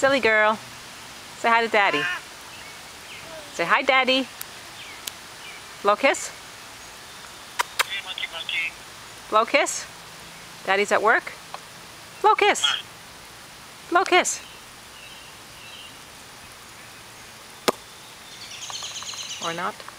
Silly girl. Say hi to Daddy. Say hi, Daddy. Blow kiss. Hey, monkey, monkey. Blow kiss. Daddy's at work. Blow kiss. Blow kiss. Or not.